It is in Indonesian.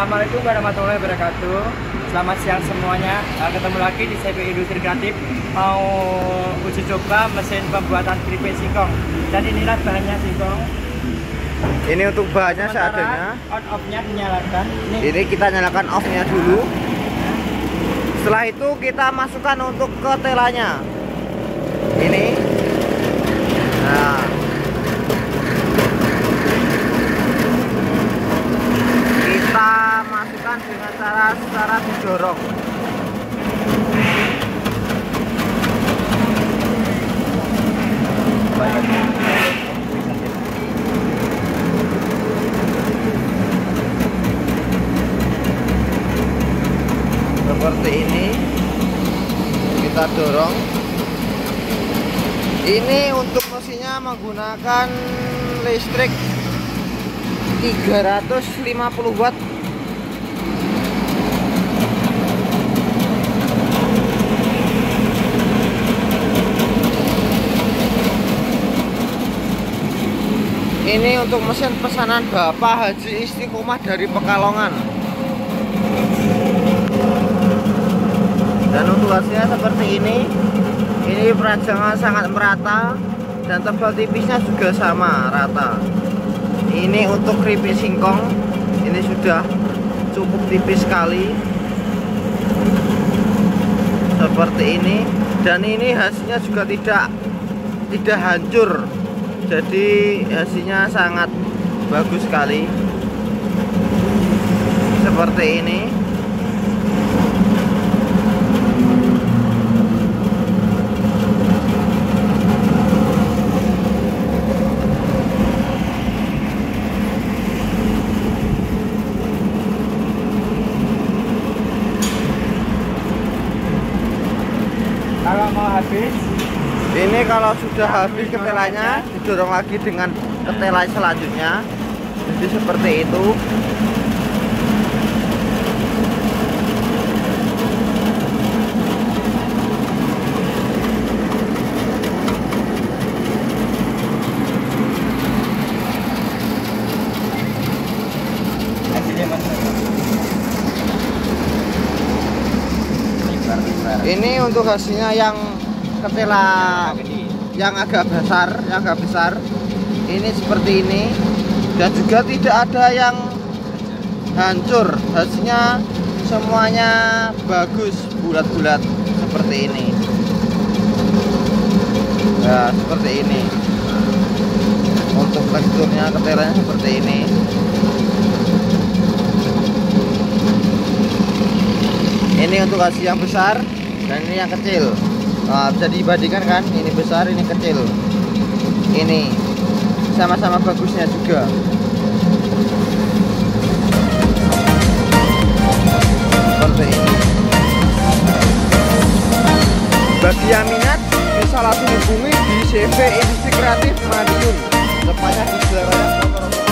Assalamualaikum warahmatullahi wabarakatuh. Selamat siang semuanya. Ketemu lagi di CV Industri Kreatif. Mau uji coba mesin pembuatan keripik singkong. Dan inilah bahannya singkong. Ini untuk bahannya seadanya. On off-nya dinyalakan. Ini kita nyalakan off-nya dulu. Setelah itu kita masukkan untuk ke telanya. Ini. Nah. Kita masukkan dengan cara didorong. Seperti ini. Kita dorong. Ini untuk mesinnya menggunakan listrik 350 watt. Ini untuk mesin pesanan Bapak Haji Istiqomah dari Pekalongan. Dan untuk hasilnya seperti ini. Ini perajangan sangat merata dan tebal tipisnya juga sama rata. Ini untuk keripik singkong, ini sudah cukup tipis sekali seperti ini. Dan ini hasilnya juga tidak hancur, jadi hasilnya sangat bagus sekali seperti ini. Kalau mau habis, ini kalau sudah habis ketelanya didorong lagi dengan ketela selanjutnya. Jadi seperti itu. Ini untuk hasilnya yang ketela yang agak besar, ini seperti ini, dan juga tidak ada yang hancur. Hasilnya semuanya bagus, bulat-bulat seperti ini. Nah, seperti ini. Untuk teksturnya ketelanya seperti ini. Ini untuk hasil yang besar dan ini yang kecil. Nah, bisa dibandingkan kan, ini besar, ini kecil. Ini sama-sama bagusnya juga. Seperti ini. Bagi yang minat bisa langsung hubungi di CV Industri Kreatif Madiun. Tepatnya di Semarang.